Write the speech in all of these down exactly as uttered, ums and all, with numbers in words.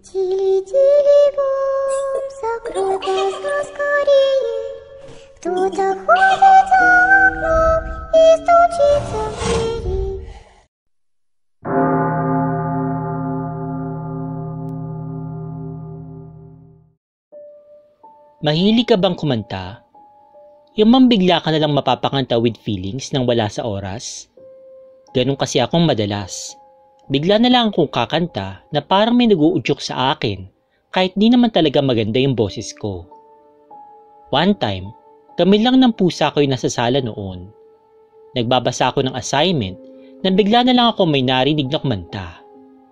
Тили-тили-бом, закрой глаза скорее. Кто-то ходит за окном и стучится в двери. Mahilig ka bang kumanta? Yung mambigla ka na lang mapapakanta with feelings nang wala sa oras? Ganun kasi akong madalas. Bigla na lang akong kakanta na parang may nag-uudyok sa akin kahit di naman talaga maganda yung boses ko. One time, kami lang ng pusa ko yung nasa sala noon. Nagbabasa ako ng assignment na bigla na lang ako may narinig na kumanta.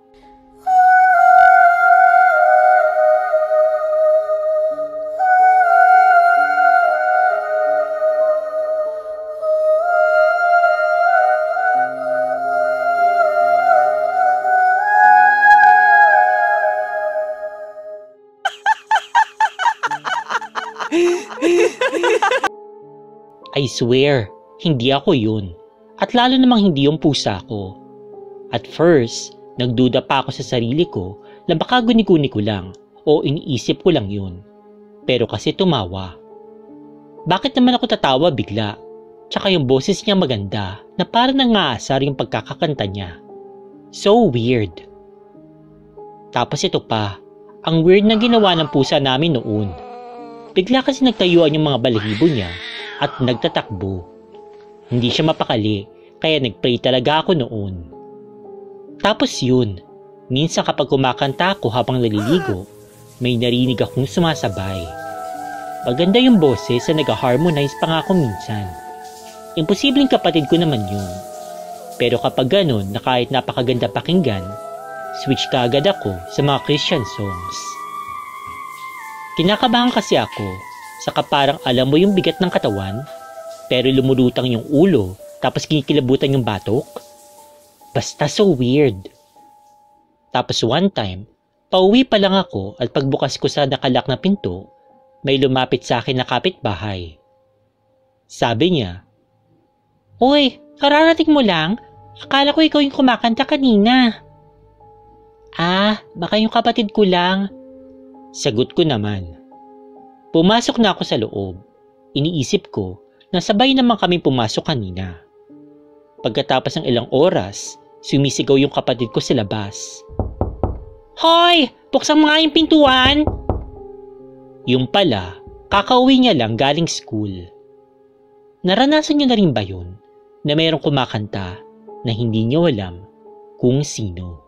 I swear, hindi ako yun. At lalo namang hindi yung pusa ko. At first, nagduda pa ako sa sarili ko na baka guni-guni ko lang o iniisip ko lang yun. Pero kasi tumawa. Bakit naman ako tatawa bigla? Tsaka yung boses niya maganda na parang nangaasar yung pagkakakanta niya. So weird. Tapos ito pa, ang weird na ginawa ng pusa namin noon. Bigla kasi nagtayuan yung mga balahibo niya at nagtatakbo. Hindi siya mapakali, kaya nagpray talaga ako noon. Tapos yun, minsan kapag kumakanta ako habang naliligo, may narinig akong sumasabay. Maganda yung boses na nag-harmonize pa nga ako minsan. Imposibleng kapatid ko naman yun. Pero kapag ganun na kahit napakaganda pakinggan, switch ka agad ako sa mga Christian songs. Kinakabahan kasi ako, saka parang alam mo yung bigat ng katawan, pero lumulutang yung ulo, tapos kinikilabutan yung batok. Basta so weird. Tapos one time, pauwi pa lang ako at pagbukas ko sa nakalak na pinto, may lumapit sa akin na kapitbahay. Sabi niya, "Uy, kararating mo lang? Akala ko ikaw yung kumakanta kanina." "Ah, baka yung kapatid ko lang." Sagot ko naman. Pumasok na ako sa loob. Iniisip ko na sabay naman kami pumasok kanina. Pagkatapos ng ilang oras, sumisigaw yung kapatid ko sa labas. "Hoy! Buksan mo nga yung pintuan!" Yung pala, kakauwi niya lang galing school. Naranasan niyo na rin ba yun na mayroong kumakanta na hindi niyo alam kung sino?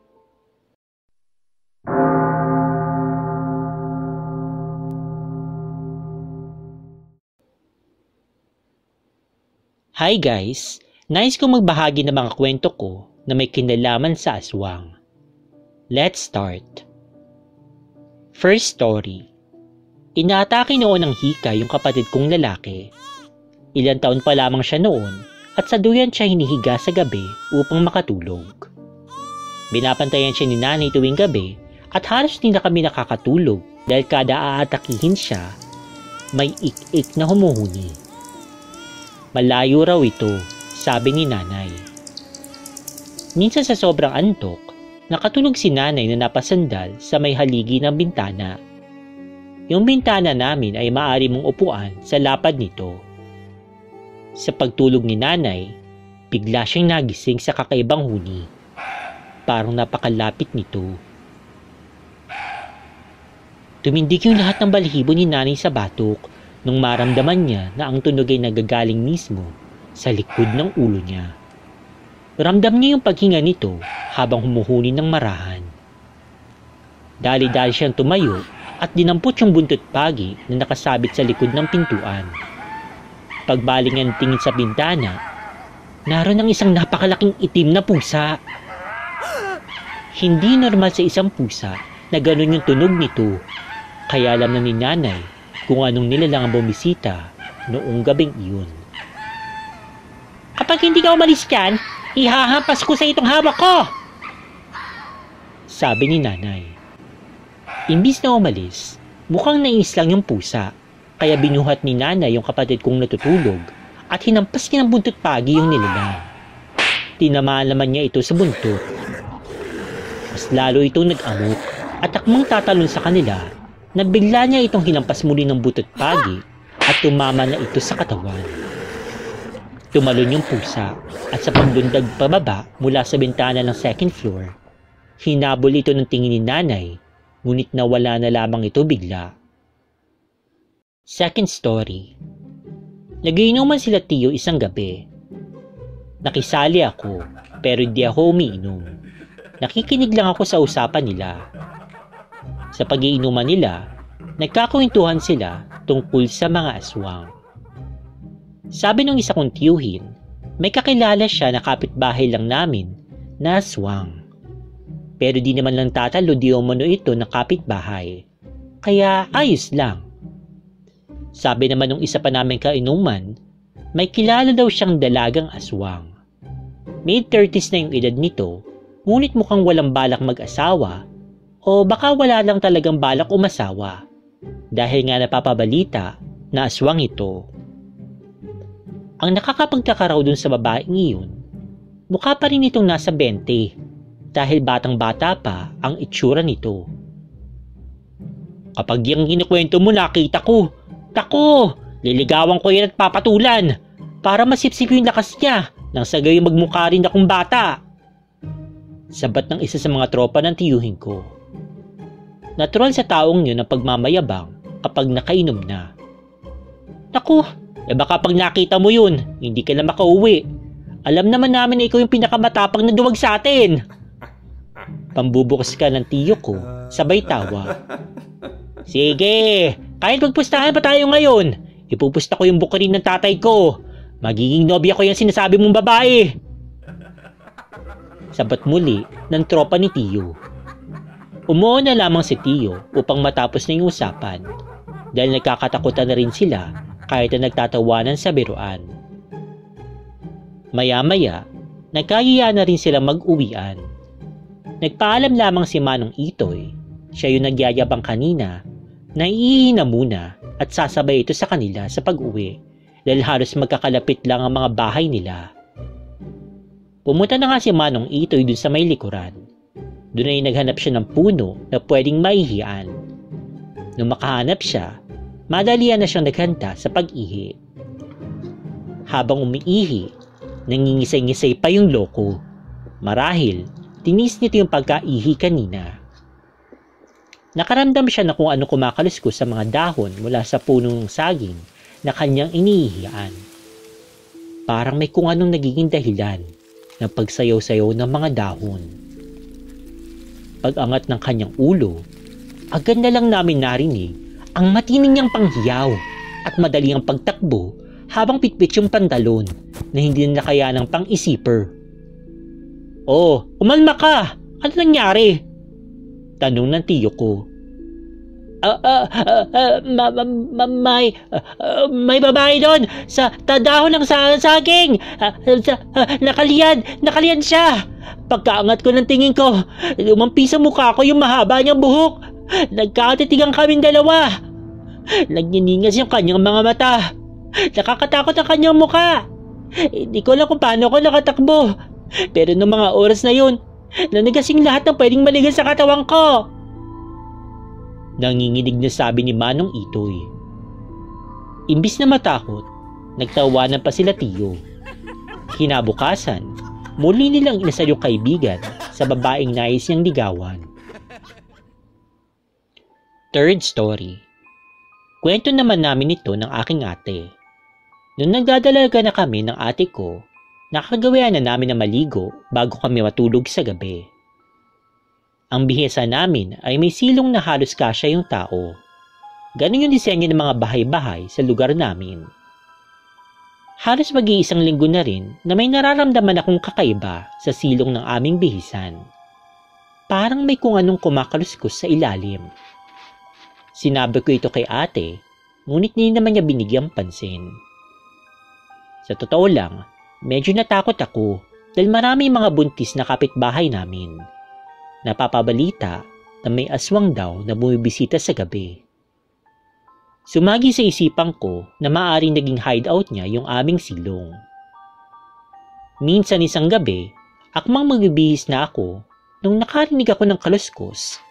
Hi guys! Nice kong magbahagi ng mga kwento ko na may kinalaman sa aswang. Let's start. First story. Inaatake noon ng hika yung kapatid kong lalaki. Ilang taon pa lamang siya noon at sa duyan siya hinihiga sa gabi upang makatulog. Binapantayan siya ni nanay tuwing gabi at halos hindi na kami nakakatulog dahil kada aatakihin siya, may ik-ik na humuhuni. Malayo raw ito, sabi ni nanay. Minsan sa sobrang antok, nakatulog si nanay na napasandal sa may haligi ng bintana. Yung bintana namin ay maaari mong upuan sa lapad nito. Sa pagtulog ni nanay, bigla siyang nagising sa kakaibang huni. Parang napakalapit nito. Tumindig yung lahat ng balahibo ni nanay sa batok nung maramdaman niya na ang tunog ay nagagaling mismo sa likod ng ulo niya. Ramdam niya yung paghinga nito habang humuhuni ng marahan. Dali-dali siyang tumayo at dinampot yung buntot pagi na nakasabit sa likod ng pintuan. Pagbaling niya ng tingin sa bintana, naroon ang isang napakalaking itim na pusa. Hindi normal sa isang pusa na ganun yung tunog nito, kaya alam na ni nanay kung anong nilalang ang bumisita noong gabing iyon. "Kapag hindi ka umalis dyan, ihahampas ko sa itong hawak ko!" sabi ni nanay. Imbis na umalis, mukhang nainis lang yung pusa, kaya binuhat ni nanay yung kapatid kong natutulog at hinampas niya ng buntot pagi yung nilalang. Tinamaan naman niya ito sa buntot. Mas lalo itong nag-amok at akmang tatalon sa kanila, nabigla niya itong hinampas muli ng butot pagi at tumama na ito sa katawan. Tumalon yung pusa at sa paglundag pababa mula sa bintana ng second floor, hinabol ito ng tingin ni nanay, ngunit nawala na lamang ito bigla. Second story. Nagiinuman sila Tio isang gabi. Nakisali ako, pero di ako umiinom. Nakikinig lang ako sa usapan nila. Sa pag-iinuman nila, nagkakwentuhan sila tungkol sa mga aswang. Sabi nung isa kong tiyuhin, may kakilala siya na kapitbahay lang namin na aswang. Pero di naman lang tatalo di umano ito na kapitbahay. Kaya ayos lang. Sabi naman nung isa pa namin kainuman, may kilala daw siyang dalagang aswang. mid-thirties na yung edad nito, ngunit mukhang walang balak mag-asawa o baka wala lang talagang balak umasawa dahil nga napapabalita na aswang ito. Ang nakakapagkakaraw dun sa babaeng iyon, mukha pa rin itong nasa twenty dahil batang-bata pa ang itsura nito. Kapag yung kinukwento mo nakita ko, tako, liligawan ko yan at papatulan para masipsip yung lakas niya nang sa gayon magmukha rin akong bata. Sabat ng isa sa mga tropa ng tiyuhin ko. Natural sa taong yun ang pagmamayabang kapag nakainom na. Naku, eh baka pag nakita mo yun, hindi ka na makauwi. Alam naman namin na ikaw yung pinakamatapang na duwag sa atin. Pambubukas ka ng tiyo ko, sabay tawa. Sige, kahit magpustahan pa tayo ngayon, ipupusta ko yung bukirin ng tatay ko. Magiging nobya ko yung sinasabi mong babae. Sabat muli ng tropa ni Tiyo. Umuo na lamang si Tiyo upang matapos na yung usapan dahil nagkakatakutan na rin sila kahit na nagtatawanan sa biruan. Maya-maya, nagkahiya na rin silang mag-uwian. Nagpaalam lamang si Manong Itoy, siya yung nagyayabang kanina, na iihina muna at sasabay ito sa kanila sa pag-uwi dahil halos magkakalapit lang ang mga bahay nila. Pumunta na nga si Manong Itoy dun sa may likuran. Doon ay naghanap siya ng puno na pwedeng maihian. Nung makahanap siya, madalian na siyang naghanda sa pag-ihi. Habang umiihi, nangingisay-ngisay pa yung loko. Marahil, tinis nito yung pagkaihi kanina. Nakaramdam siya na kung ano kumakaluskos sa mga dahon mula sa punong saging na kanyang iniihian. Parang may kung anong nagiging dahilan ng pagsayaw-sayaw ng mga dahon. Pag-angat ng kanyang ulo, agad na lang namin narinig ang matinding niyang panghiyaw at madali ang pagtakbo habang pitpit yung pantalon na hindi na kaya ng pang-isiper. Oh, umalma ka! Ano nangyari? Tanong ng tiyo ko. Uh, uh, uh, uh, ma, ma, ma, may, uh, uh, may babae doon sa tadahon ng sa, saging. Uh, sa, uh, nakalian, nakalian siya. Pagkaangat ko ng tingin ko, lumampi sa mukha ko yung mahaba niyang buhok. Nagkatitigang kaming dalawa. Nagniningas yung kanyang mga mata. Nakakatakot ang kanyang mukha. Hindi ko alam kung paano ako nakatakbo. Pero noong mga oras na yun, nanigasing lahat ng pwedeng maligas sa katawan ko. Nanginginig na sabi ni Manong Itoy. Imbis na matakot, nagtawanan pa sila Tiyo. Kinabukasan, muli nilang inasal yung kaibigan sa babaeng nais niyang ligawan. Third story. Kwento naman namin ito ng aking ate. Noong nagdadalaga na kami ng ate ko, nakagawian na namin na maligo bago kami matulog sa gabi. Ang bihesa namin ay may silong na halos kasya yung tao. Ganun yung disenyo ng mga bahay-bahay sa lugar namin. Halos mag-iisang linggo na rin na may nararamdaman akong kakaiba sa silong ng aming bihisan. Parang may kung anong kumakaluskos sa ilalim. Sinabi ko ito kay ate, ngunit hindi naman niya binigyang pansin. Sa totoo lang, medyo natakot ako dahil marami mga buntis na kapitbahay namin. Napapabalita na may aswang daw na bumibisita sa gabi. Sumagi sa isipan ko na maaaring naging hideout niya yung aming silong. Minsan isang gabi, akmang magbibihis na ako nung nakarinig ako ng kaluskos.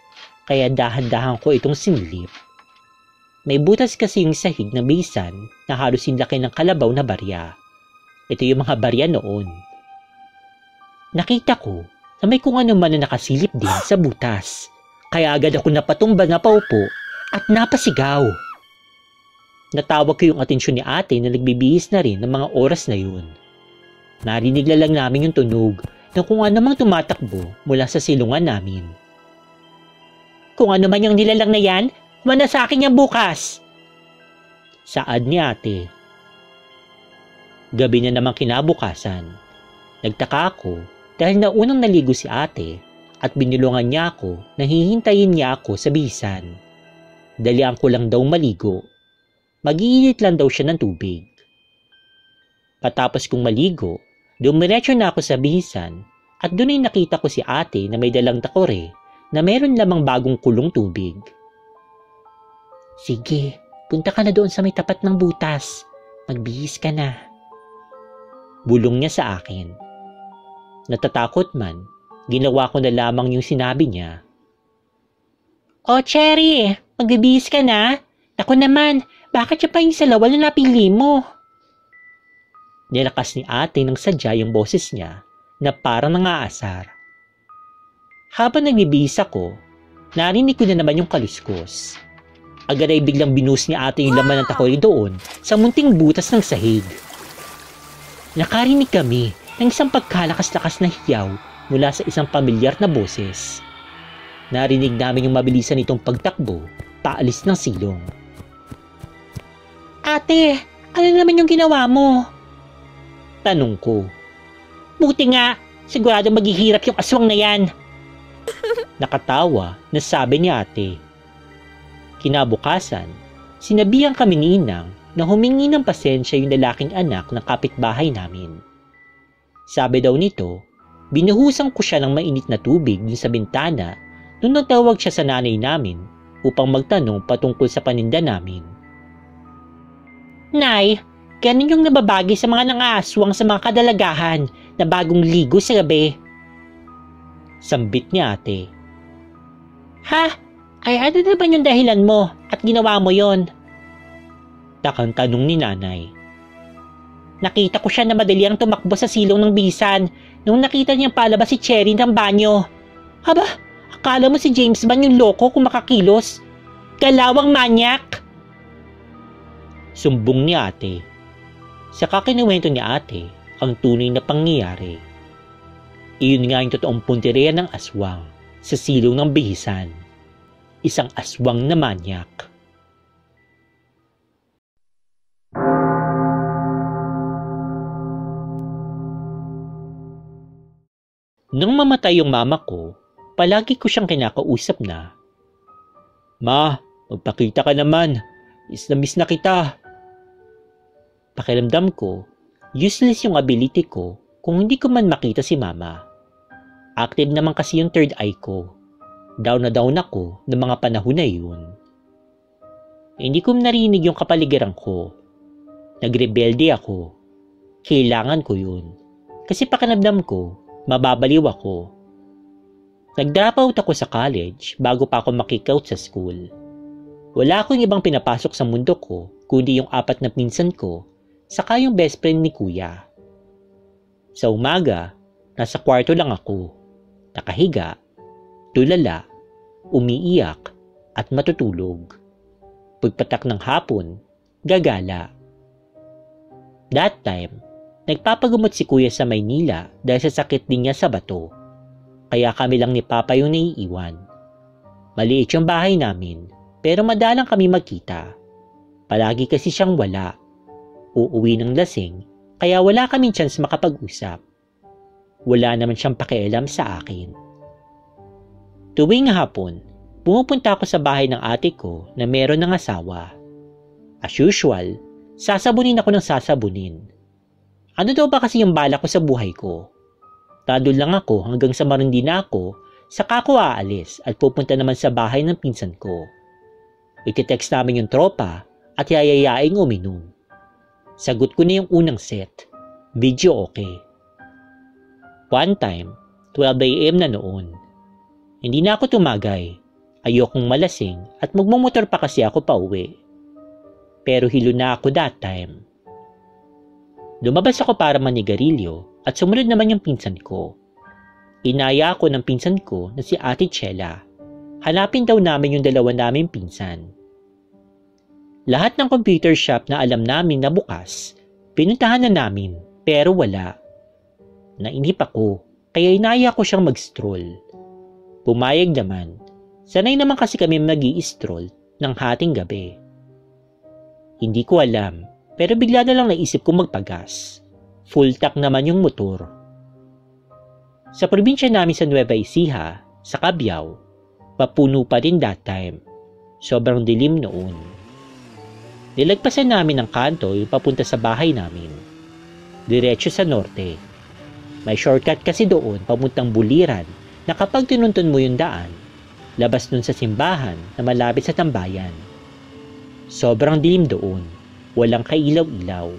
kaya dahan-dahan ko itong sinilip. May butas kasi yung sahig ng bisan na halos yung laki ng kalabaw na barya. Ito yung mga barya noon. Nakita ko na may kung ano man na nakasilip din sa butas. Kaya agad ako napatumba na paupo at napasigaw. Natawag ko yung atensyon ni ate na nagbibihis na rin ng mga oras na yun. Narinig lang namin yung tunog ng kung ano mang tumatakbo mula sa silungan namin. Kung ano man yung nilalang na yan, mana sa akin yan bukas! Saad ni ate. Gabi na namang kinabukasan. Nagtaka ako dahil naunang naligo si ate at binulungan niya ako na hihintayin niya ako sa bisan. Dalian ko lang daw maligo. Mag-iinit lang daw siya ng tubig. Patapos kong maligo, dumiretso na ako sa bisan at doon ay nakita ko si ate na may dalang takore na meron lamang bagong kulong tubig. Sige, punta ka na doon sa may tapat ng butas. Magbihis ka na. Bulong niya sa akin. Natatakot man, ginawa ko na lamang yung sinabi niya. O Cherry, magbibihis ka na? Ako naman, bakit siya pa yung salawal na napili mo? Nilakas ni ate ng sadya yung boses niya na parang nangaasar. Habang nagbibihis ako, narinig ko na naman yung kaluskos. Agad ay biglang binus ni ate yung laman ng takoy doon sa munting butas ng sahig. Nakarinig kami ng isang pagkalakas-lakas na hiyaw mula sa isang pamilyar na boses. Narinig namin yung mabilisan nitong pagtakbo, paalis ng silong. Ate, ano naman yung ginawa mo? Tanong ko. Buti nga, sigurado maghihirap yung aswang na yan. Nakatawa na sabi ni ate. Kinabukasan, sinabihan kami ni Inang na humingi ng pasensya yung lalaking anak ng kapitbahay namin. Sabi daw nito, binuhusan ko siya ng mainit na tubig dun sa bintana nung nagtawag siya sa nanay namin upang magtanong patungkol sa paninda namin. Nay, ganun yung nababagi sa mga nangaaswang sa mga kadalagahan na bagong ligo sa gabi. Sambit ni ate. Ha? Ay ano naman yung dahilan mo at ginawa mo yon? Takang tanong ni nanay. Nakita ko siya na madali ang tumakbo sa silong ng bisan nung nakita niyang palabas si Cherry ng banyo. Aba, akala mo si James Bond yung loko kung makakilos? Galawang manyak! Sumbong ni ate. Sa kakinuwento ni ate ang tunay na pangyayari. Iyon nga yung totoong punteriya ng aswang sa silong ng bihisan. Isang aswang na manyak. Nung mamatay yung mama ko, palagi ko siyang kinakausap na, Ma, magpakita ka naman. Miss na miss na kita. Pakiramdam ko, useless yung ability ko kung hindi ko man makita si mama. Active naman kasi yung third eye ko. Down na down ako ng mga panahon na yun. Hindi ko narinig yung kapaligiran ko. Nagrebelde ako. Kailangan ko yun. Kasi pakiramdam ko, mababaliw ako. Nag-drop out ako sa college bago pa ako makikout sa school. Wala akong ibang pinapasok sa mundo ko kundi yung apat na pinsan ko saka yung best friend ni kuya. Sa umaga, nasa kwarto lang ako. Nakahiga, tulala, umiiyak at matutulog. Pagpatak ng hapon, gagala. That time, nagpapagumot si kuya sa Maynila dahil sa sakit din niya sa bato. Kaya kami lang ni Papa yung naiiwan. Maliit yung bahay namin, pero madalang kami magkita. Palagi kasi siyang wala. Uuwi ng lasing, kaya wala kaming chance makapag-usap. Wala naman siyang pakialam sa akin. Tuwing hapon, pumupunta ako sa bahay ng ate ko na meron ng asawa. As usual, sasabunin ako ng sasabunin. Ano daw ba kasi yung bala ko sa buhay ko? Tadol lang ako hanggang sa marindi na ako, saka ako aalis at pupunta naman sa bahay ng pinsan ko. Iti-text namin yung tropa at yayayaing uminom. Sagot ko na yung unang set. Video okay. One time, twelve a m na noon. Hindi na ako tumagay. Ayokong malasing at magmumotor pa kasi ako pa uwi. Pero hilo na ako that time. Lumabas ako para manigarilyo at sumunod naman yung pinsan ko. Inaya ako ng pinsan ko na si Ate Chela. Hanapin daw namin yung dalawa naming pinsan. Lahat ng computer shop na alam namin na bukas, pinuntahan na namin pero wala. Nainip ako kaya inaya ko siyang mag-stroll. Pumayag naman. Sanay naman kasi kami mag-i-stroll ng hating gabi. Hindi ko alam, pero bigla na lang naisip kong magpagas. Full tank naman yung motor. Sa probinsya namin sa Nueva Ecija, sa Cabiao, papuno pa rin that time. Sobrang dilim noon. Nilagpasan namin ng kanto yung papunta sa bahay namin. Diretso sa norte. May shortcut kasi doon pamuntang Buliran na kapag tinuntun mo yung daan, labas nun sa simbahan na malapit sa tambayan. Sobrang dilim doon. Walang kailaw-ilaw.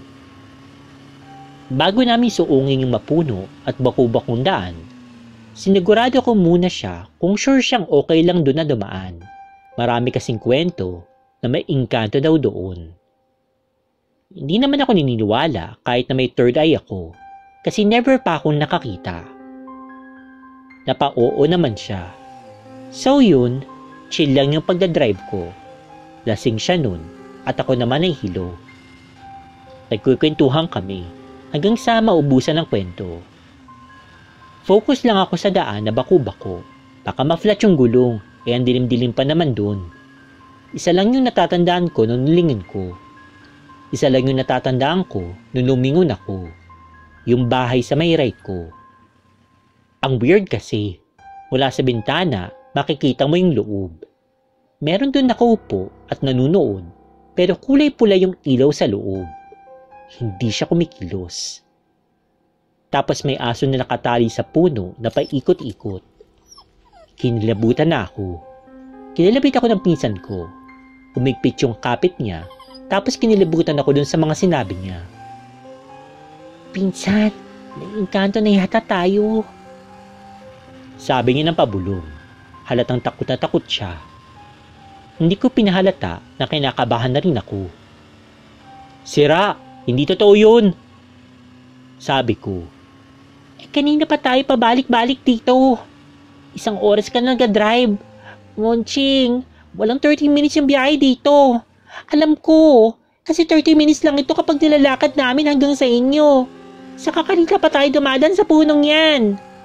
Bago namin suungin yung mapuno at baku-bakong daan, sinigurado ko muna siya kung sure siyang okay lang doon na dumaan. Marami kasing kwento na may engkanto daw doon. Hindi naman ako naniniwala kahit na may third eye ako kasi never pa akong nakakita. Napa-oo naman siya. So yun, chill lang yung pagdadrive ko. Lasing siya nun at ako naman ay hilo. Nagkukwentuhan kami hanggang sa maubusan ng kwento. Focus lang ako sa daan na baku-bako. Baka ma-flat yung gulong eh ang dilim-dilim pa naman dun. Isa lang yung natatandaan ko nung nilingin ko. Isa lang yung natatandaan ko nung lumingon ako. Yung bahay sa may right ko. Ang weird kasi, mula sa bintana, makikita mo yung loob. Meron doon nakaupo at nanunood, pero kulay pula yung ilaw sa loob. Hindi siya kumikilos. Tapos may aso na nakatali sa puno na paikot-ikot. Kinilabutan na ako. Kinilabit ako ng pinsan ko. Umigpit yung kapit niya, tapos kinilabutan ako dun sa mga sinabi niya. Pinsan, naiengkanto na yata tayo. Sabi niya ng pabulong. Halatang takot na takot siya. Hindi ko pinahalata na kinakabahan na rin ako. Sira, hindi totoo yun. Sabi ko. Eh kanina pa tayo pabalik-balik dito. Isang oras ka na nag-drive. Monching, walang thirty minutes yung biyahe dito. Alam ko, kasi thirty minutes lang ito kapag nilalakad namin hanggang sa inyo. Saka kanina pa tayo dumadaan sa punong yan.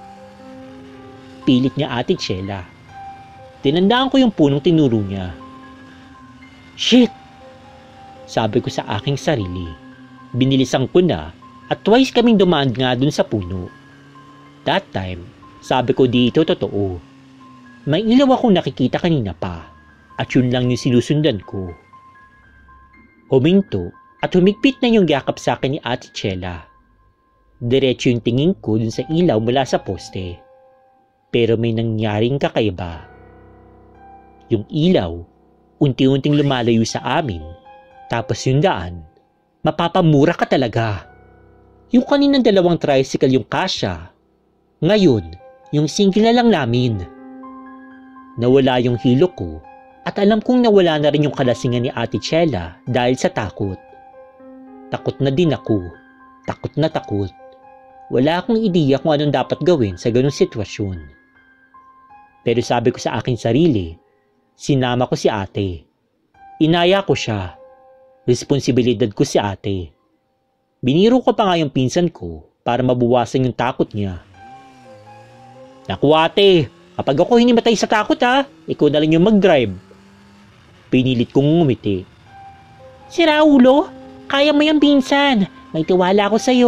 Pilit niya Ate Chela. Tinandaan ko yung punong tinuro niya. Shit! Sabi ko sa aking sarili. Binilisan ko na at twice kaming dumaan nga dun sa puno. That time, sabi ko dito totoo. May ilaw akong nakikita kanina pa at yun lang yung sinusundan ko. Huminto at humigpit na yung yakap sa akin ni Ate Chela. Diretso yung tingin ko dun sa ilaw mula sa poste. Pero may nangyaring kakaiba. Yung ilaw, unti-unting lumalayo sa amin. Tapos yung daan, mapapamura ka talaga. Yung kaninang dalawang tricycle yung kasya. Ngayon, yung single na lang namin. Nawala yung hilo ko at alam kong nawala na rin yung kalasingan ni Ate Chela dahil sa takot. Takot na din ako. Takot na takot. Wala akong ideya kung anong dapat gawin sa ganung sitwasyon. Pero sabi ko sa aking sarili, sinama ko si ate. Inaya ko siya. Responsibilidad ko si ate. Biniro ko pa nga yung pinsan ko para mabuwasan yung takot niya. Naku ate, kapag ako hinimatay sa takot ha, ikaw na lang yung mag-drive. Pinilit kong ngumiti. Si Raulo, kaya mo yung pinsan. May tiwala ako sa'yo.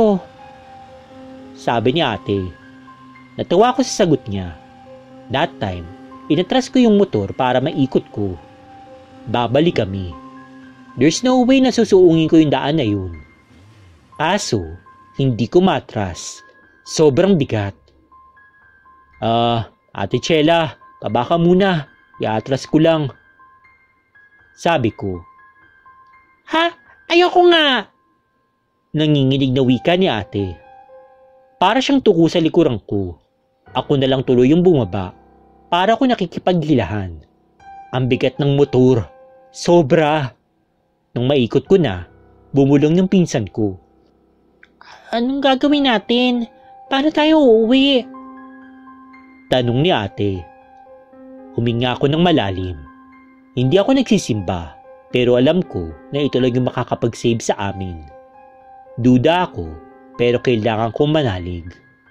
Sabi ni ate. Natuwa ko sa sagot niya. That time, inatras ko yung motor para maikot ko. Babalik kami. There's no way na susuungin ko yung daan na yun. Kaso, hindi ko matras. Sobrang bigat. Ah, uh, Ate Chela, baba ka muna. Iatras ko lang. Sabi ko. Ha? Ayoko nga! Nanginginig na wika ni ate. Para siyang tuko sa likuran ko. Ako na lang tuloy yung bumaba. Para ko nakikipaghilahan. Ang bigat ng motor. Sobra. Nung maikot ko na, bumulong yung pinsan ko. Anong gagawin natin? Paano tayo uuwi? Tanong ni ate. Huminga ako ng malalim. Hindi ako nagsisimba, pero alam ko na ito lang yung makakapag-save sa amin. Duda ako, pero kailangan kong manalig.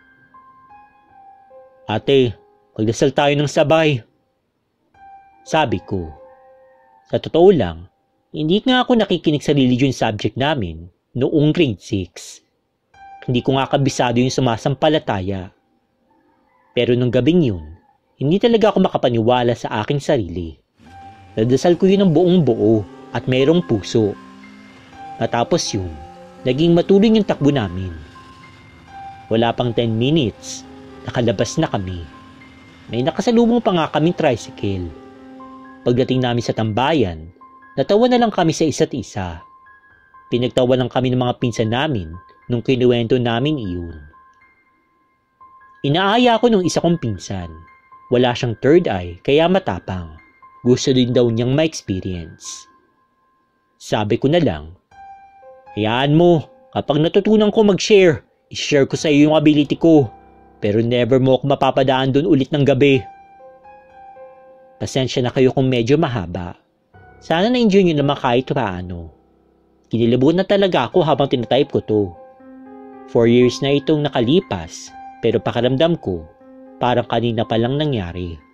Ate, magdasal tayo ng sabay. Sabi ko. Sa totoo lang, hindi nga ako nakikinig sa religion subject namin noong grade six. Hindi ko nga kabisado yung sumasampalataya. Pero nung gabing yun, hindi talaga ako makapaniwala sa aking sarili. Nadasal ko yun ng buong buo at mayroong puso. Matapos yun, naging matuloy yung takbo namin. Wala pang ten minutes, nakalabas na kami. May nakasalubong pa nga kaming tricycle. Pagdating namin sa tambayan, natawa na lang kami sa isa't isa. Pinagtawa lang kami ng mga pinsan namin nung kinuwento namin iyon. Inaaya ko nung isa kong pinsan. Wala siyang third eye kaya matapang. Gusto din daw niyang ma-experience. Sabi ko na lang, hayaan mo, kapag natutunan ko mag-share, i-share ko sa iyo yung ability ko. Pero never mo ako mapapadaan doon ulit ng gabi. Pasensya na kayo kung medyo mahaba. Sana na-enjoy nyo naman kahit paano. Kinilabot na talaga ako habang tinatype ko to. Four years na itong nakalipas, pero pakiramdam ko, parang kanina pa lang nangyari.